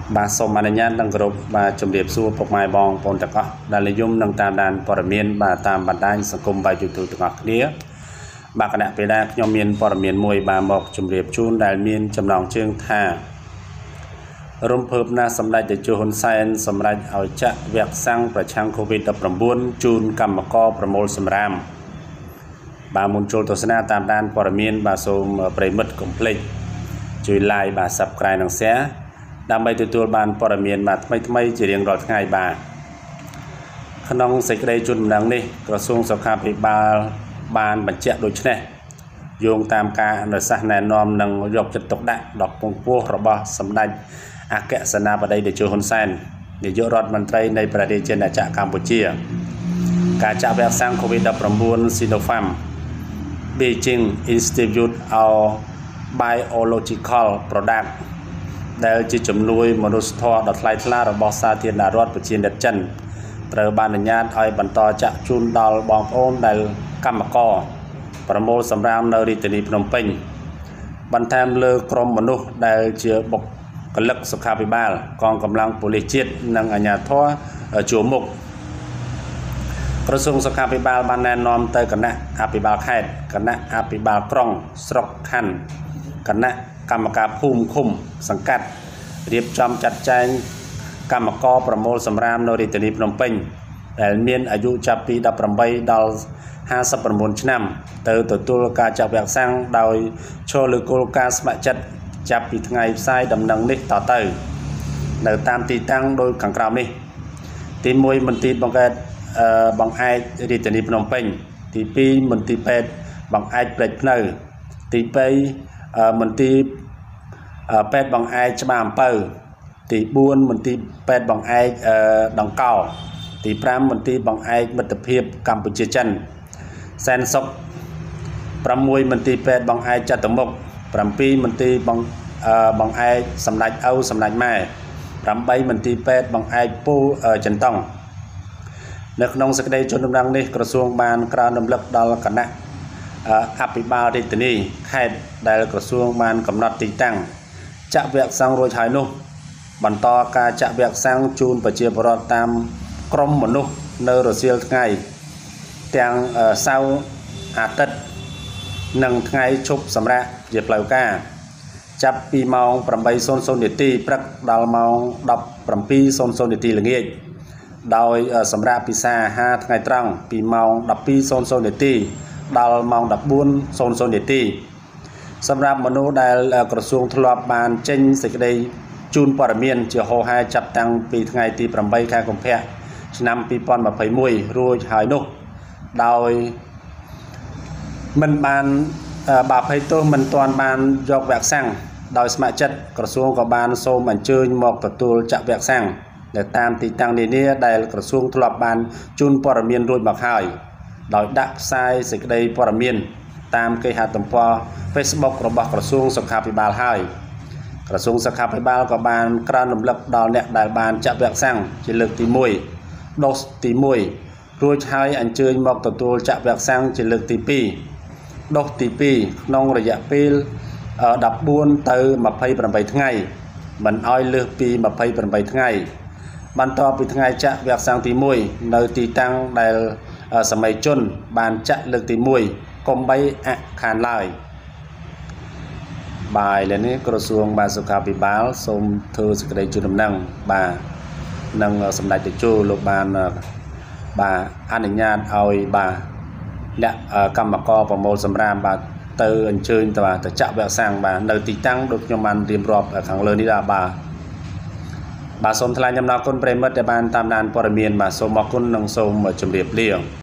bà sôm anh nhát đang group bà chấm điệp xua phục mai bong pon tắc đàn lợi dụng nâng tam đàn bờ miền bà tam bản đai sông cung bà YouTube tắc đĩa bà cả đại đa nhóm miền bờ miền mùi bà mọc chấm điệp chun đại miền chấm lòng chương tha rôm phớp na sầm đại để chu hôn sen sầm đại ở chợ việc sangประชัง Covid 19 chun កម្មករប្រមូលសម្រាមbà muốnចូលទស្សនាតាមដានព័ត៌មានbàសូមប្រិមិត្តកុំភ្លេចជួយ like bà subscribe និង share ដើម្បីទទួលបានព័ត៌មានបាទថ្មីៗជារៀងរាល់ថ្ងៃបាទក្នុងសេចក្តីជូនដំណឹងនេះក្រសួងសុខាភិបាលបានបញ្ជាក់ដូចនេះយោងតាមការអនុសាសន៍ណែនាំនិងយកចិត្តទុកដាក់ដល់ពងពោះរបស់សម្ដេចអគ្គសេនាបតីតេជោហ៊ុនសែននាយករដ្ឋមន្ត្រីនៃប្រទេសជាតិកម្ពុជាការចាក់វ៉ាក់សាំង COVID-19 Sinopharm Beijing Institute of Biological Product ដែលជាជំនួយមនុស្សធម៌ដ៏ថ្លៃថ្លារបស់សាធារណរដ្ឋប្រជាមានិតចិនត្រូវបានអនុញ្ញាតឲ្យបន្តចាក់ជូនដល់បងប្អូនដែលកម្មករប្រមូលសម្រាមនៅរាជធានីភ្នំពេញបន្ថែមលើក្រុមមនុស្សដែលជាបុគ្គលិកសុខាភិបាលកងកម្លាំងប៉ូលីសជាតិនិងអាជ្ញាធរជួរមុខក្រសួងសុខាភិបាលបានណែនាំទៅគណៈអភិបាលខេត្តគណៈអភិបាលក្រុងស្រុកខណ្ឌគណៈកម្មការភូមិឃុំសង្កាត់រៀបចំចាត់ចែងកម្មករប្រមូលសម្រាមនៅរាជធានីភ្នំពេញដែលមានអាយុចាប់ពី18ដល់59ឆ្នាំទៅទទួលការចាក់វ៉ាក់សាំងដោយឈរលើគោលការណ៍ស្ម័គ្រចិត្តចាប់ពីថ្ងៃផ្សាយដំណឹងនេះតទៅនៅតាមទីតាំងដោយខាងក្រោមនេះទី1មន្ទីរបង្កើតបង្អែករាជធានីភ្នំពេញទី2មន្ទីរពេទ្យបង្អែកព្រែកភ្នៅទី3មន្ទីរពេទ្យបង្អែកច្បារអំពៅទី4មន្ទីរពេទ្យបង្អែកដង្កោទី5មន្ទីរបង្អែកមិត្តភាពកម្ពុជាចិនសែនសុខ6មន្ទីរពេទ្យបង្អែកចតុមុខ7មន្ទីរបង្អែកសម្ដេចឪសម្ដេចម៉ែ8មន្ទីរពេទ្យបង្អែកពូចិនតុងនៅក្នុងសេចក្តីជូនដំណឹងនេះក្រសួងបានក្រើនរំលឹកដល់គណៈអភិបាលរាជធានីខេត្តដែលក្រសួងបានកំណត់ទីតាំងចាក់វ៉ាក់សាំងរួចហើយនោះបន្តការចាក់វ៉ាក់សាំងជូនប្រជាពលរដ្ឋតាមក្រុមមនុស្សនៅរសៀលថ្ងៃទាំងសៅរ៍អាទិត្យនិងថ្ងៃឈប់សម្រាកជាផ្លូវការចាប់ពីម៉ោង 8:00 នាទីព្រឹកដល់ម៉ោង 17:00 នាទីល្ងាចដោយសម្រាប់ពិសាអាហារថ្ងៃត្រង់ពីម៉ោង 12:00 នាទីដល់ម៉ោង 14:00 នាទីសម្រាប់មនុស្សដែលក្រសួងធ្លាប់បានចេញសេចក្តីជូនព័ត៌មានជាហោហែចាប់តាំងពីថ្ងៃទី 8 ខែកុម្ភៈឆ្នាំ 2021 រួចហើយនោះដោយមិនបានបាភ័យទោសមិនទាន់បានយកវ៉ាក់សាំងដោយស្ម័គ្រចិត្តក្រសួងក៏បានសូមអញ្ជើញមកទទួលចាក់វ៉ាក់សាំងនៅតាមទីតាំងនានាដែលក្រសួងធ្លាប់បានជូនព័ត៌មានរួចមកហើយដោយដាក់ផ្សាយសេចក្តីព័ត៌មានតាមគេហទំព័រ Facebook របស់ក្រសួងសុខាភិបាលហើយក្រសួងសុខាភិបាលក៏បានក្រើនរំលឹកដល់អ្នកដែលបានចាក់វ៉ាក់សាំងជាលើកទី1ដូសទី1រួចហើយអញ្ជើញមកទទួលចាក់វ៉ាក់សាំងជាលើកទី2ដូសទី2ក្នុងរយៈពេល14ទៅ28ថ្ងៃមិនឲ្យលើសពី28ថ្ងៃបន្ទាប់ពីថ្ងៃចាក់វ៉ាក់សាំងទី1នៅទីតាំងដែលសម័យជនបានចាក់លើកទី1កុំបីអខានឡើយបាទឥឡូវនេះក្រសួងបាទសុខាភិបាលសូមធ្វើសេចក្តីជូនដំណឹងបាទនិងសម្ដេចតេជោលោកបានបាទអនុញ្ញាតឲ្យបាទអ្នកកម្មករប្រមូលសម្រាមបាទទៅអញ្ជើញទៅចាក់វ៉ាក់សាំងបាទនៅទីតាំងដូចខ្ញុំបានរៀបរាប់ខាងលើនេះដែរបាទសូមថ្លែងអំណរគុណប្រិមិត្តដែលបានតាមដានព័ត៌មានបាទសូមអរគុណនិងសូមជម្រាបលា